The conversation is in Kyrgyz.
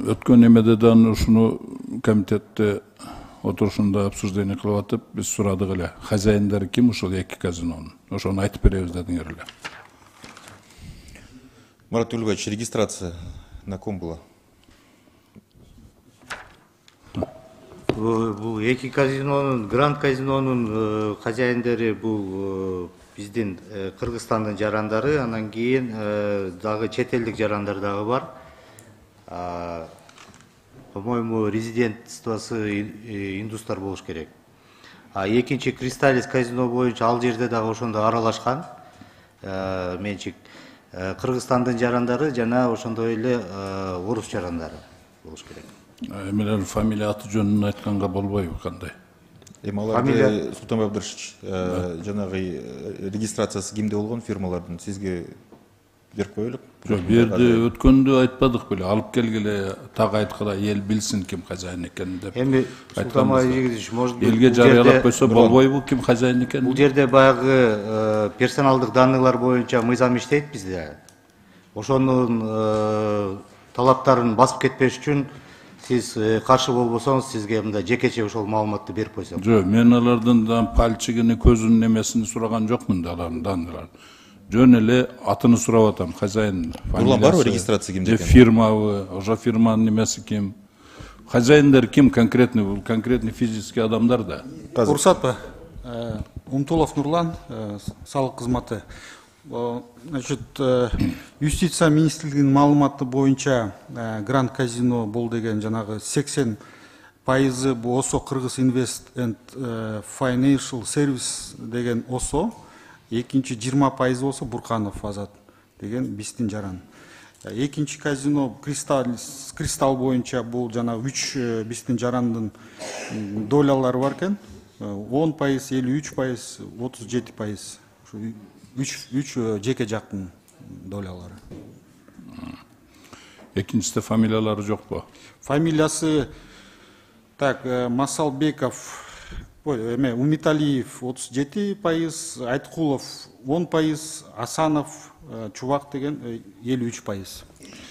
өткөн эмеден ушуну комитетте отурушунда обсуждение кылып атып, биз сурадык эле. Хозяиндары ким ушул эки казинонун? Ошону айтып беребиз дедиңер эле. Марат Тюльевич, регистрация на ком была? Бул эки казинонун, Гранд казинонун хозяиндары бул биздин Кыргызстандын жарандары, анан кийин дагы чет элдик жарандар дагы бар. По-моему, резидентствосы индустар болуш керек. Экинчи Кристаллис казино боюнча ал жерде дагы ошондо аралашкан менчик Кыргызстандын жарандары жана ошондой эле орус жарандары болуш керек. Эмелер фамилия аты жөнүн айтканга болбойбу кандай? Аларды Султан Абдыршич, жанагы регистрациясы кимде болгон фирмалардын сизге берип коелук? Жок, берди өткөндө айтпадык беле, алып келгиле так айткыла эл билсин ким хозяин экенин деп. Эми Султан Абдыршич, может быть, элге жарыялап койсо болбойбу ким хозяин экенин? Бул жерде баягы персоналдык данныйлар боюнча мыйзам иштейт бизде. Ошонун талаптарын басып кетпеш үчүн сиз каршы болбосоңуз, сизге мындай жекече ошол маалыматты берип койсом. Жок, мен алардын пальчигини, көзүнүн эмесин сураган жокмун да алардын данныйларын. Жөн эле атыны сурап атам, хозяин фамилиясы. Нурлан барбы регистрация кимде экен? Фирмабы, ошо фирманын эмеси ким? Хозяиндар ким конкретный, бул конкретный физический адамдар да. Урсатпы, Умтулов Нурлан, салык кызматы. Значит, юстиция министрлигинин маалыматы боюнча Гранд казино бул деген жанагы 80% бул ОСО Кыргыз Invest and Financial Service деген ОСО, экинчи 20% болсо Бурканов Азат деген биздин жаран. Экинчи казино Кристалл боюнча бул жана 3 биздин жарандын долялары бар экен. 10%, 53%, 37%. 3 жеке жактын долялары. Экинчисте фамилиялары жокпу? Фамилиясы так, Масалбеков, Умиталиев 37%, Айткулов 10%, Асанов Чубак деген 53%.